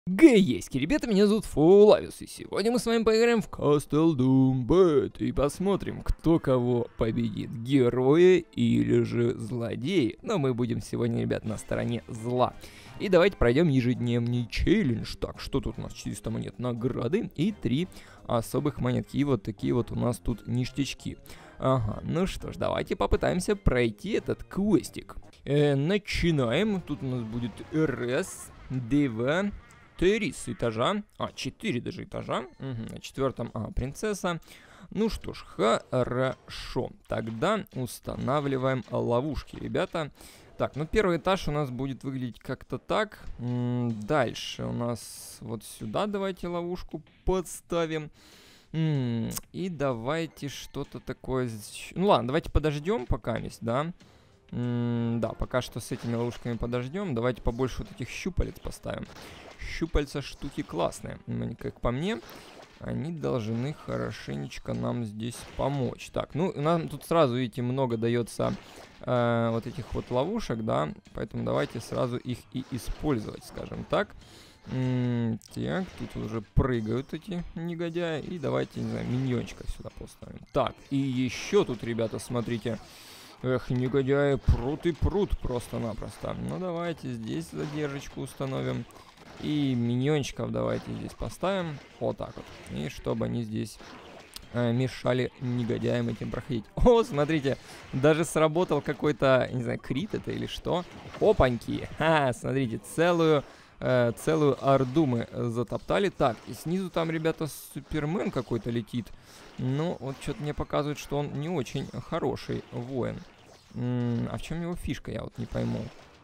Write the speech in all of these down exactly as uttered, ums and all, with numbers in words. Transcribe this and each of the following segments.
Гейски, ребята, меня зовут Фулавиус, и сегодня мы с вами поиграем в Castle Doom Bed и посмотрим, кто кого победит, герои или же злодеи. Но мы будем сегодня, ребят, на стороне зла. И давайте пройдем ежедневный челлендж. Так, что тут у нас? четыреста монет награды и три особых монетки. И вот такие вот у нас тут ништячки. Ага, ну что ж, давайте попытаемся пройти этот квестик. Э, начинаем. Тут у нас будет раз, два... три с этажа, а, четыре даже этажа, угу, на четвертом, а, принцесса. Ну что ж, хорошо, тогда устанавливаем ловушки, ребята. Так, ну первый этаж у нас будет выглядеть как-то так. М-м, дальше у нас вот сюда давайте ловушку подставим. М-м, и давайте что-то такое... Ну ладно, давайте подождем пока есть, да. М-м, да, пока что с этими ловушками подождем. Давайте побольше вот этих щупалец поставим. Щупальца штуки классные, как по мне, они должны хорошенечко нам здесь помочь. Так, ну, нам тут сразу, видите, много дается э, вот этих вот ловушек, да, поэтому давайте сразу их и использовать, скажем так. М-м, так, тут уже прыгают эти негодяи, и давайте, не знаю, миньончика сюда поставим. Так, и еще тут, ребята, смотрите, эх, негодяи прут и прут просто-напросто. Ну, давайте здесь задержечку установим. И миньончиков давайте здесь поставим. Вот так вот. И чтобы они здесь э, мешали негодяям этим проходить. О, смотрите, даже сработал какой-то, не знаю, крит это или что. Опаньки. Ха, смотрите, целую, э, целую орду мы затоптали. Так, и снизу там, ребята, Супермен какой-то летит. Ну, вот что-то мне показывает, что он не очень хороший воин. М-м, а в чем его фишка, я вот не пойму.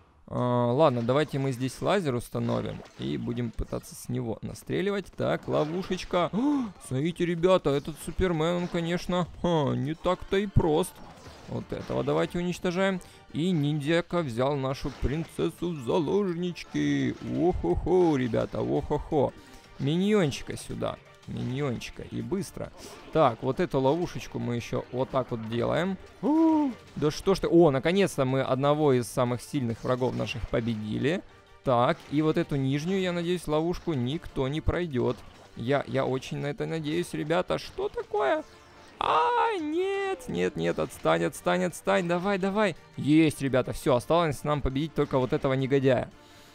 Uh, ладно, давайте мы здесь лазер установим и будем пытаться с него настреливать. Так, ловушечка. О, смотрите, ребята, этот Супермен, он, конечно, ха, не так-то и прост. Вот этого давайте уничтожаем. И ниндзяка взял нашу принцессу в заложнички. О-хо-хо, ребята, о-хо-хо. Миньончика сюда. Миньончика. И быстро. Так, вот эту ловушечку мы еще вот так вот делаем. О, да что ж ты... О, наконец-то мы одного из самых сильных врагов наших победили. Так, и вот эту нижнюю, я надеюсь, ловушку никто не пройдет. Я, я очень на это надеюсь, ребята. Что такое? А, нет, нет, нет, отстань, отстань, отстань. Давай, давай. Есть, ребята, все, осталось нам победить только вот этого негодяя.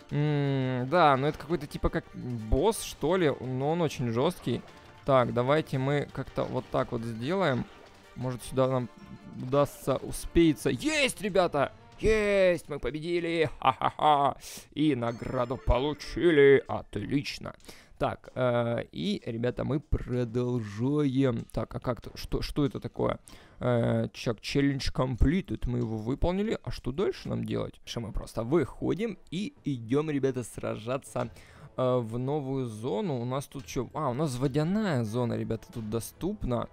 М-м, да, ну это какой-то типа как босс, что ли, но он очень жесткий. Так, давайте мы как-то вот так вот сделаем. Может, сюда нам удастся успеется. Есть, ребята! Есть! Мы победили! Ха-ха-ха! И награду получили! Отлично! Так, э, и, ребята, мы продолжаем. Так, а как-то, что, что это такое? Э, чак, челлендж completed, мы его выполнили. А что дальше нам делать? Что мы просто выходим и идем, ребята, сражаться э, в новую зону. У нас тут что? А, у нас водяная зона, ребята, тут доступна.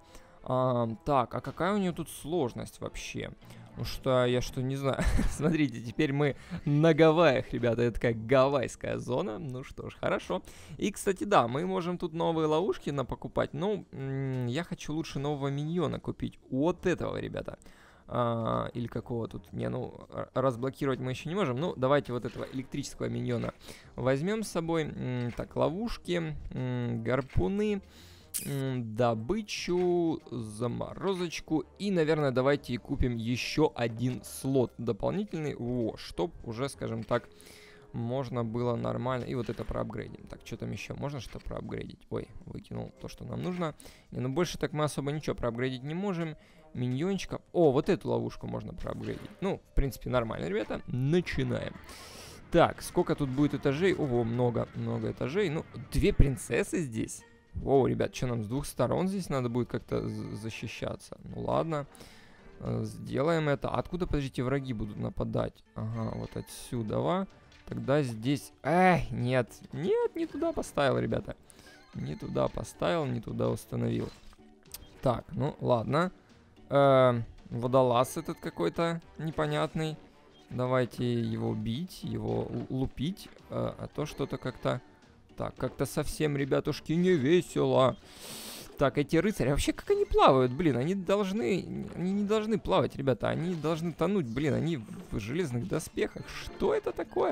А, так, а какая у нее тут сложность вообще? Потому что я что, не знаю. Смотрите, теперь мы на Гавайях, ребята. Это как гавайская зона. Ну что ж, хорошо. И, кстати, да, мы можем тут новые ловушки напокупать. Ну, я хочу лучше нового миньона купить. Вот этого, ребята. А, или какого тут? Не, ну, разблокировать мы еще не можем. Ну, давайте вот этого электрического миньона возьмем с собой. М, так, ловушки, м, гарпуны. Добычу, заморозочку. И, наверное, давайте и купим еще один слот дополнительный. Во, чтоб уже, скажем так, можно было нормально. И вот это проапгрейдим. Так, что там еще? Можно что-то проапгрейдить? Ой, выкинул то, что нам нужно. Не, ну больше так мы особо ничего проапгрейдить не можем. Миньончика. О, вот эту ловушку можно проапгрейдить. Ну, в принципе, нормально, ребята. Начинаем. Так, сколько тут будет этажей? Ого, много, много этажей. Ну, две принцессы здесь. О, ребят, что нам с двух сторон здесь надо будет как-то защищаться? Ну ладно, сделаем это. Откуда, подождите, враги будут нападать? Ага, вот отсюда. Тогда здесь... Эх, нет, нет, не туда поставил, ребята. Не туда поставил, не туда установил. Так, ну ладно. Э-э, водолаз этот какой-то непонятный. Давайте его бить, его лупить. Э, а то что-то как-то... Так, как-то совсем, ребятушки, не весело. Так, эти рыцари, вообще как они плавают, блин, они должны, они не должны плавать, ребята, они должны тонуть, блин, они в железных доспехах. Что это такое?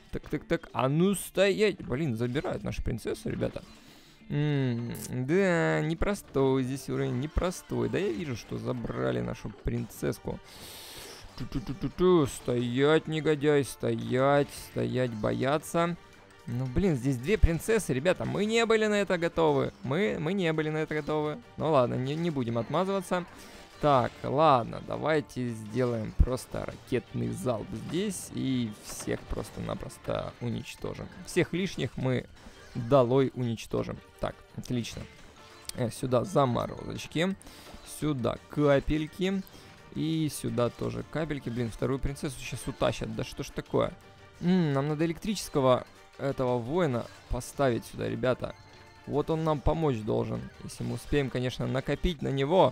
Так, так, так. А ну стоять. Блин, забирают нашу принцессу, ребята. М -м, да, непростой здесь уровень, непростой. Да я вижу, что забрали нашу принцесску. Ту-ту-ту-ту-ту. Стоять, негодяй, стоять, стоять, бояться. Ну, блин, здесь две принцессы, ребята, мы не были на это готовы. Мы, мы не были на это готовы. Ну ладно, не, не будем отмазываться. Так, ладно, давайте сделаем просто ракетный залп здесь и всех просто-напросто уничтожим. Всех лишних мы долой уничтожим. Так, отлично. Э, сюда заморозочки, сюда капельки и сюда тоже капельки. Блин, вторую принцессу сейчас утащат. Да что ж такое? М-м, нам надо электрического этого воина поставить сюда, ребята. Вот он нам помочь должен. Если мы успеем, конечно, накопить на него.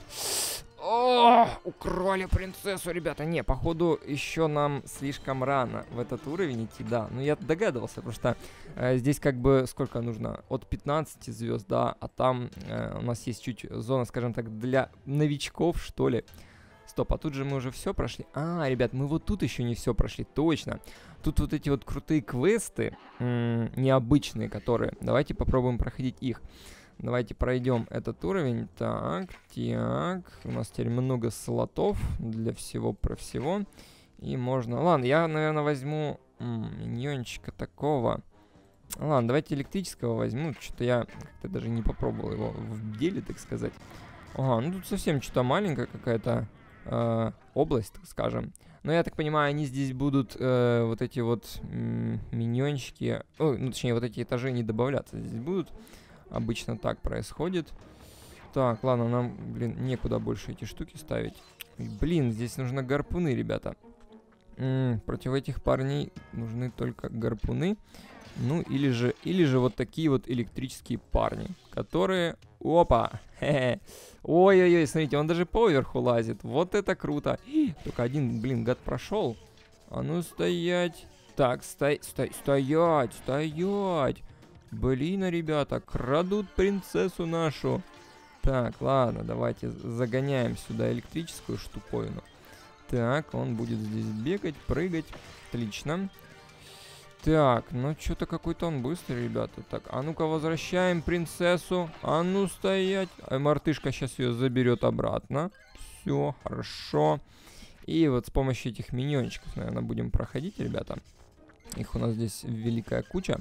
О, украли принцессу, ребята. Не, походу, еще нам слишком рано в этот уровень идти, да. Но я догадывался, потому что э, здесь как бы сколько нужно? От пятнадцати звезд, да. А там э, у нас есть чуть зона, скажем так, для новичков, что ли. Стоп, а тут же мы уже все прошли. А, ребят, мы вот тут еще не все прошли, точно. Тут вот эти вот крутые квесты, м-м, необычные, которые. Давайте попробуем проходить их. Давайте пройдем этот уровень. Так, так. У нас теперь много слотов для всего про всего. И можно... Ладно, я, наверное, возьму м-м, миньончика такого. Ладно, давайте электрического возьму. Что-то я как-то даже не попробовал его в деле, так сказать. Ага, ну тут совсем что-то маленькая какая-то э, область, так скажем. Но я так понимаю, они здесь будут э, вот эти вот м- миньончики... Ой, ну точнее, вот эти этажи не добавляться здесь будут. Обычно так происходит. Так, ладно, нам, блин, некуда больше эти штуки ставить. И, блин, здесь нужны гарпуны, ребята. М-м, против этих парней нужны только гарпуны. Ну, или же, или же вот такие вот электрические парни, которые... Опа! Хе-хе. Ой-ой-ой, смотрите, он даже поверху лазит. Вот это круто. Только один, блин, гад прошел. А ну стоять. Так, стой, стой, стоять, стоять. Блин, ребята, крадут принцессу нашу. Так, ладно, давайте загоняем сюда электрическую штуковину. Так, он будет здесь бегать, прыгать. Отлично. Так, ну что-то какой-то он быстрый, ребята. Так, а ну-ка возвращаем принцессу. А ну стоять. А мартышка сейчас ее заберет обратно. Все, хорошо. И вот с помощью этих миньончиков, наверное, будем проходить, ребята. Их у нас здесь великая куча.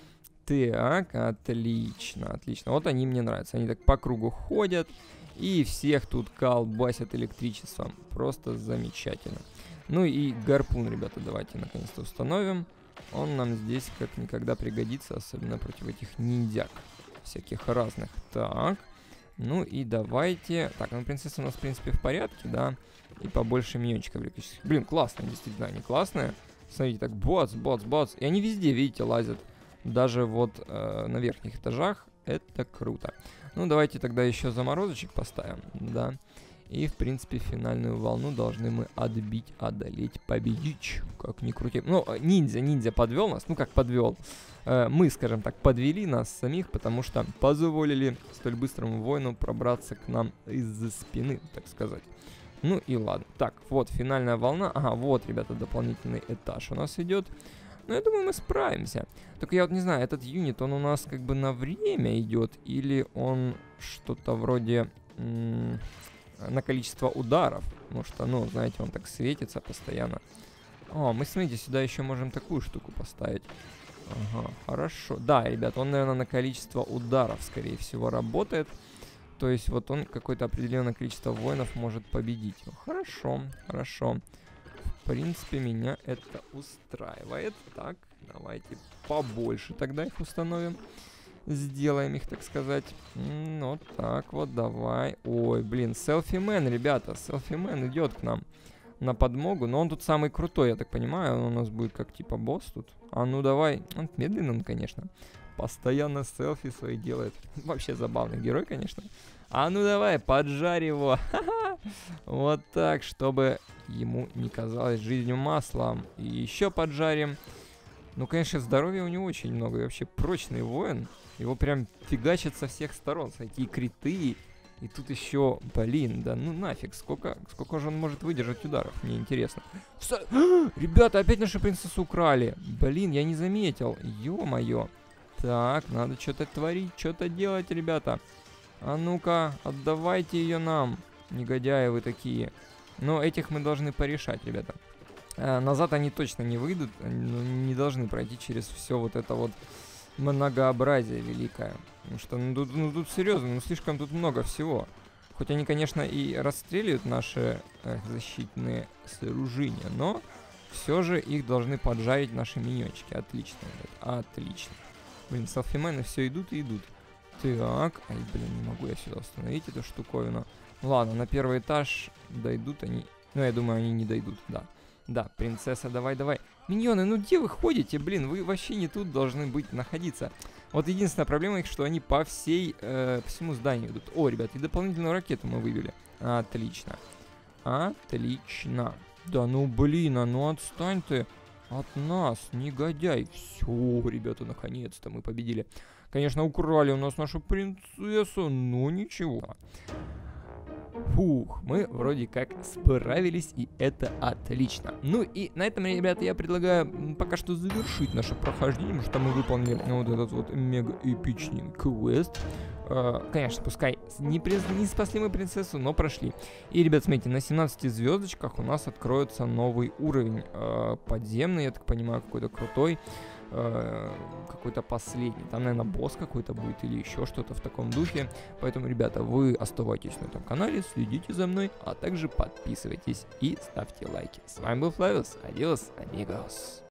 Так, отлично, отлично. Вот они мне нравятся. Они так по кругу ходят и всех тут колбасят электричеством. Просто замечательно. Ну и гарпун, ребята, давайте наконец-то установим. Он нам здесь как никогда пригодится, особенно против этих ниндзяк всяких разных. Так, ну и давайте... Так, ну принцесса у нас, в принципе, в порядке, да. И побольше миньончиков электрических. Блин, классные, действительно, они классные. Смотрите, так, боц, боц, боц. И они везде, видите, лазят. Даже вот э, на верхних этажах. Это круто. Ну, давайте тогда еще заморозочек поставим, да. И, в принципе, финальную волну должны мы отбить, одолеть, победить. Как ни крути. Ну, ниндзя, ниндзя подвел нас. Ну, как подвел. Э, мы, скажем так, подвели нас самих, потому что позволили столь быстрому воину пробраться к нам из-за спины, так сказать. Ну и ладно. Так, вот финальная волна. Ага, вот, ребята, дополнительный этаж у нас идет. Ну, я думаю, мы справимся. Только я вот не знаю, этот юнит, он у нас как бы на время идет, или он что-то вроде... М- на количество ударов, потому что, ну, знаете, он так светится постоянно. О, мы, смотрите, сюда еще можем такую штуку поставить. Ага, хорошо. Да, ребят, он, наверное, на количество ударов, скорее всего, работает. То есть вот он какое-то определенное количество воинов может победить. Ну, хорошо, хорошо. В принципе, меня это устраивает. Так, давайте побольше тогда их установим. Сделаем их, так сказать. Ну, так вот, давай. Ой, блин, селфи-мен, ребята. Селфи-мен идет к нам на подмогу. Но он тут самый крутой, я так понимаю. Он у нас будет как типа босс тут. А ну давай. Он медленный, конечно. Постоянно селфи свои делает. Вообще забавный герой, конечно. А ну давай, поджарь его. Вот так, чтобы ему не казалось жизнью маслом. И еще поджарим. Ну, конечно, здоровья у него очень много. И вообще прочный воин. Его прям фигачат со всех сторон. Такие криты И тут еще, блин, да ну нафиг, сколько, сколько же он может выдержать ударов, мне интересно. Вста- Ребята, опять нашу принцессу украли. Блин, я не заметил, ё-моё. Так, надо что-то творить, что-то делать, ребята. А ну-ка, отдавайте ее нам, негодяи вы такие. Но этих мы должны порешать, ребята. А, назад они точно не выйдут, они ну, не должны пройти через все вот это вот многообразие великое. Потому что, ну тут, ну, тут серьезно, ну слишком тут много всего. Хоть они, конечно, и расстреливают наши э, защитные сооружения, но все же их должны поджарить наши миньончики. Отлично, ребят, отлично. Блин, селфимены все идут и идут. Так, ай, блин, не могу я сюда установить эту штуковину. Ладно, на первый этаж дойдут они. Ну, я думаю, они не дойдут, да. Да, принцесса, давай, давай. Миньоны, ну где вы ходите, блин? Вы вообще не тут должны быть, находиться. Вот единственная проблема их, что они по всей, э, по всему зданию идут. О, ребят, и дополнительную ракету мы вывели. Отлично. Отлично. Да ну, блин, а ну отстань ты от нас, негодяй. Все, ребята, наконец-то мы победили. Конечно, украли у нас нашу принцессу, но ничего. Фух, мы вроде как справились, и это отлично. Ну и на этом, ребята, я предлагаю пока что завершить наше прохождение, потому что мы выполнили вот этот вот мега-эпичный квест. Uh, конечно, пускай не, приз... не спасли мы принцессу, но прошли. И, ребят, смотрите, на семнадцати звездочках у нас откроется новый уровень. Uh, подземный, я так понимаю, какой-то крутой. Uh, какой-то последний. Там, наверное, босс какой-то будет или еще что-то в таком духе. Поэтому, ребята, вы оставайтесь на этом канале, следите за мной, а также подписывайтесь и ставьте лайки. С вами был Флавиус. Адиос, амигос.